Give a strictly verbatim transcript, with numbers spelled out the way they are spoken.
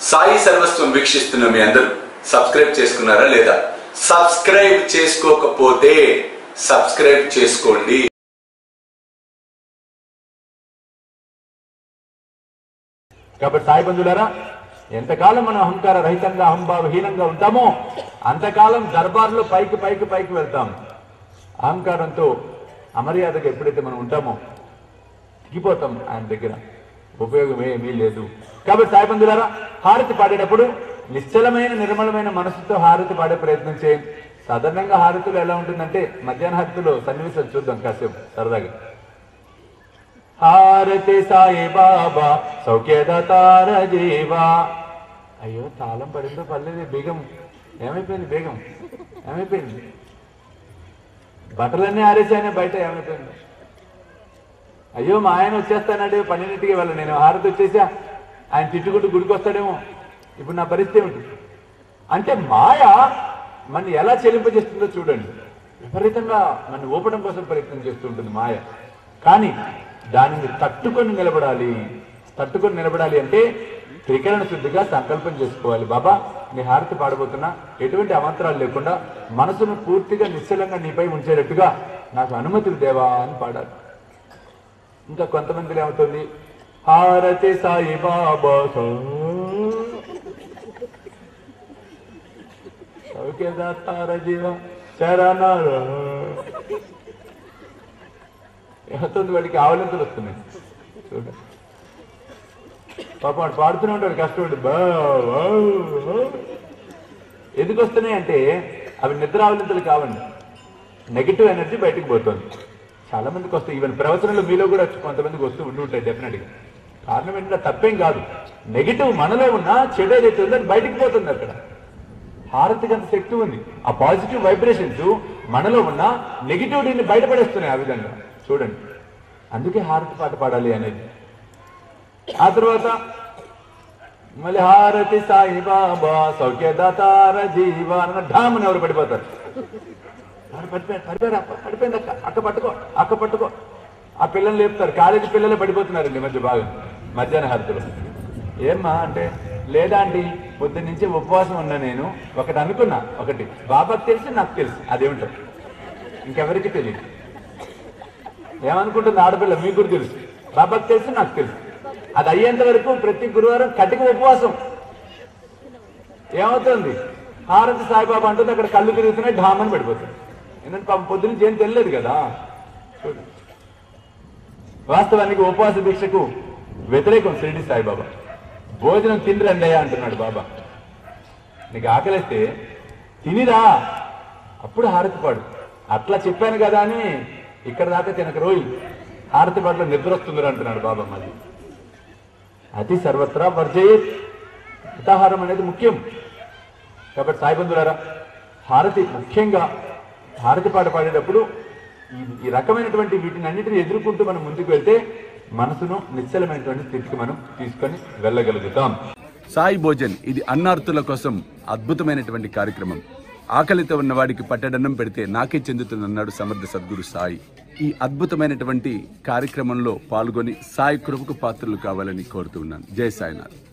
సాయి సర్వస్వం వీక్షిస్తున్న మీ అందరూ సబ్స్క్రైబ్ చేసుకున్నారా లేదా? సబ్స్క్రైబ్ చేసుకోకపోతే సబ్స్క్రైబ్ చేసుకోండి. కాబట్టి సాయి బంధువులారా, ఎంతకాలం మనం అహంకార రహితంగా అహంభావహీనంగా ఉంటామో అంతకాలం దర్బార్లో పైకి పైకి పైకి వెళ్తాం. అహంకారంతో అమర్యాదగా ఎప్పుడైతే మనం ఉంటామో దిగిపోతాం ఆయన దగ్గర, ఉపయోగం ఏమీ లేదు. కాబట్టి సాయి బంధువులారా, హారతి పాడేటప్పుడు నిశ్చలమైన నిర్మలమైన మనసుతో హారతి పాడే ప్రయత్నం చేయండి. సాధారణంగా హారతిలో ఎలా ఉంటుందంటే, మధ్యాహ్న హారతిలో సన్నివేశాలు చూద్దాం కాసేపు సరదాగా. హారతి సాయి బాబా సౌఖ్యదాతార జీవా. అయ్యో తాళం పడిందో పర్లేదు, బేగం ఏమైపోయింది? బేగం ఏమైపోయింది? బట్టలన్నీ ఆరేసాయనే బయట, ఏమైపోయింది? అయ్యో మా ఆయన వచ్చేస్తానంటే పన్నెండింటికి వెళ్ళ, నేను హారతి వచ్చేసా, ఆయన తిట్టుకుంటూ గుడికి వస్తాడేమో, ఇప్పుడు నా పరిస్థితి ఏమిటి? అంటే మాయ మన ఎలా చెల్లింపజేస్తుందో చూడండి. విపరీతంగా మన ఊపడం కోసం ప్రయత్నం చేస్తూ ఉంటుంది మాయ. కానీ దానిని తట్టుకొని నిలబడాలి. తట్టుకొని నిలబడాలి అంటే త్రికరణ శుద్ధిగా సంకల్పం చేసుకోవాలి. బాబా నీ హారతి పాడబోతున్నా, ఎటువంటి అమంతరాలు లేకుండా మనసును పూర్తిగా నిశ్చలంగా నీపై ఉంచేటట్టుగా నాకు అనుమతులు దేవా అని పాడాలి. ఇంకా కొంతమందిలో ఏమవుతుంది, హారతి సాయి బాబా సౌఖ్యదాతార జీవ శరణ. ఏమవుతుంది, వాడికి ఆవలింతలు వస్తున్నాయి చూడండి. పాపం వాడు పాడుతూనే ఉంటాడు కష్టపడి. బా ఎందుకు వస్తున్నాయి అంటే అవి నిద్ర ఆవలింతలు కావండి, నెగిటివ్ ఎనర్జీ బయటకు పోతుంది. చాలా మందికి వస్తాయి. ఈవెన్ ప్రవచనంలో మీలో కూడా కొంతమందికి వస్తూ ఉండి ఉంటాయి డెఫినెట్గా. కారణం ఏంటంటే తప్పేం కాదు, నెగిటివ్ మనలో ఉన్న చెడు ఏదైతే ఉందో అది బయటకు పోతుంది. అక్కడ హారతికి అంత శక్తి ఉంది. ఆ పాజిటివ్ వైబ్రేషన్స్ మనలో ఉన్న నెగిటివిటీని బయటపడేస్తున్నాయి ఆ విధంగా చూడండి. అందుకే హారతి పాట పాడాలి అనేది. ఆ తర్వాత మళ్ళీ హారతి సాయి బాబా సౌఖ్యదాతార జీవా అన్న ఢామని ఎవరు పడిపోతారు. పడిపోయారు పడిపోయారు పడిపోయింది అక్క, అక్క పట్టుకో, అక్క పట్టుకో. ఆ పిల్లలు లేపుతారు. కాలేజీ పిల్లలే పడిపోతున్నారండి మధ్య బాగా మధ్యాహ్న హారతిలో. ఏమ్మా అంటే, లేదా అండి పొద్దున్న నుంచి ఉపవాసం ఉన్నా, నేను ఒకటి అనుకున్నా, ఒకటి బాబాకి తెలిసి నాకు తెలుసు, అదేమిటో ఇంకెవరికి తెలియదు. ఏమనుకుంటుంది ఆడపిల్ల, మీకు కూడా తెలుసు, బాబాకి తెలుసు నాకు తెలుసు. అది అయ్యేంత వరకు ప్రతి గురువారం కటిక ఉపవాసం. ఏమవుతుంది, హారతి సాయిబాబా అంటుంది, అక్కడ కళ్ళు తిరుగుతున్నాయి, ఢామని పడిపోతుంది. ఎందుకంటే పాపం పొద్దునుంచి ఏం తెలియదు కదా. వాస్తవానికి ఉపవాస దీక్షకు వ్యతిరేకం షిరిడి సాయిబాబా. భోజనం తిండి రండయ్యా అంటున్నాడు బాబా. నీకు ఆకలిస్తే తినిరా, అప్పుడు హారతి పాడు. అట్లా చెప్పాను కదా అని ఇక్కడ దాకా తినక రోజు హారతి పాటలో నిద్ర వస్తుందిరా అంటున్నాడు బాబా. మళ్ళీ అతి సర్వత్రా వర్జయేత్. మితాహారం అనేది ముఖ్యం. కాబట్టి సాయి బంధువులారా, హారతి ముఖ్యంగా హారతి పాట పాడేటప్పుడు ఈ రకమైనటువంటి వీటిని అన్నిటిని ఎదుర్కొంటూ మనం ముందుకు వెళ్తే మనసును నిశ్చలమైనటువంటి స్థితికి మనం తీసుకొని వెళ్ళగలుగుతాం. సాయి భోజన్ ఇది అన్నార్తుల కోసం అద్భుతమైనటువంటి కార్యక్రమం. ఆకలితో ఉన్న వాడికి పట్టడన్నం పెడితే నాకే చెందుతుందన్నాడు సమర్థ సద్గురు సాయి. ఈ అద్భుతమైనటువంటి కార్యక్రమంలో పాల్గొని సాయి కృపకు పాత్రలు కావాలని కోరుతున్నాను. జై సాయినాథ్.